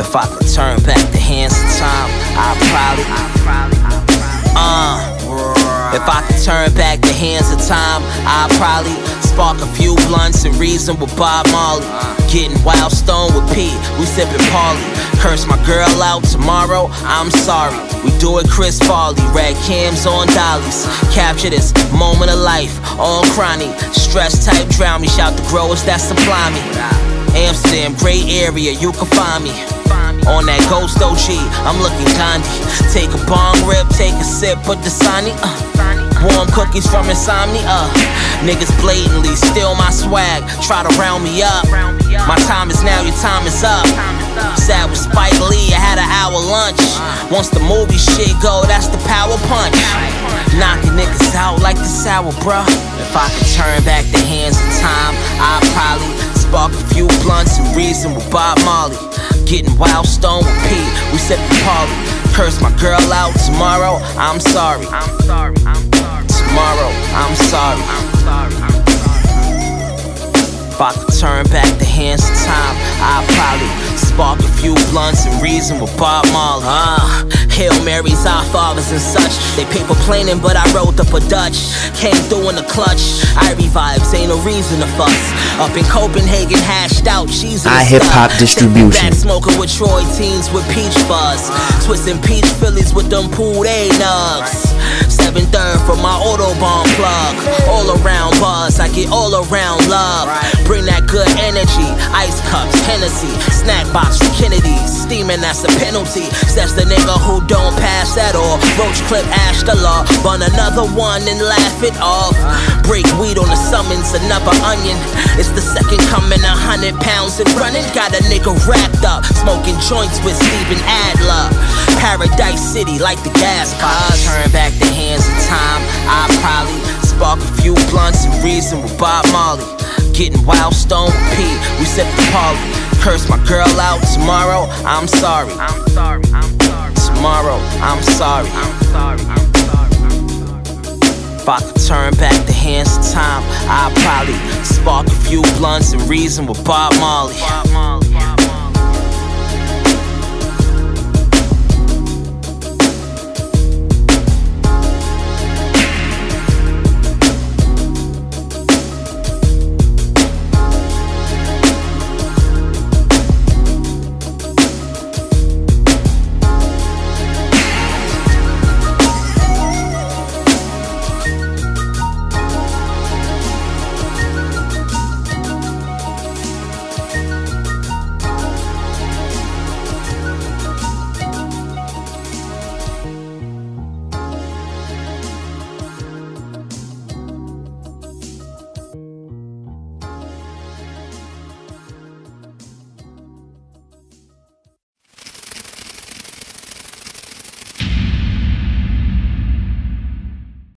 If I could turn back the hands of time, I'd probably if I could turn back the hands of time, I'd probably spark a few blunts and reason with Bob Marley. Getting wild stoned with P, we sippin' Parley. Curse my girl out tomorrow, I'm sorry. We do it Chris Farley, red cams on dollies. Capture this moment of life on chronic. Stress type drown me, shout the growers that supply me. Amsterdam, great area, you can find me. On that Ghost OG, I'm looking Gandhi. Take a bong rip, take a sip of Dasani. Warm cookies from Insomnia. Niggas blatantly steal my swag, try to round me up. My time is now, your time is up. Sat with Spike Lee, I had an hour lunch. Once the movie shit go, that's the power punch. Knocking niggas out like the sour, bruh. If I could turn back the hands of time, I'd probably spark a few blunts and reason with Bob Marley. Getting wild stoned with P, we sippin' Parley. Curse my girl out tomorrow, I'm sorry. Tomorrow, I'm sorry. If I could turn back the hands of time, I'd probably spark a few blunts and reason with Bob Marley. Hail Marys, our fathers and such. They paper planing, but I wrote up a Dutch. Came through in the clutch. Irie vibes, ain't no reason to fuss. Up in Copenhagen, hashed out cheese and iHipHop distribution. Smoking with Troy teens with peach fuzz. Twisting peach Phillies with them pool A nugs. 7/3 for my Autobahn plug. All around buzz, I get all around love. Bring that good energy. Ice cups, Hennessy, snack box from Kennedy's. Steaming, that's a penalty. Says the nigga who don't pass at all. Roach clip, ash the law. Bun another one and laugh it off. Break weed on the summons, another onion. It's the second coming, 100 pounds and running. Got a nigga wrapped up, smoking joints with Steven Adler. Paradise City like the gas cars. Turn back the hands of time, I'd probably spark a few blunts and reason with Bob Marley. Getting wild stoned with P, we sippin' Parley. Curse my girl out tomorrow, I'm sorry. Tomorrow, I'm sorry. If I could turn back the hands of time, I'd probably spark a few blunts and reason with Bob Marley.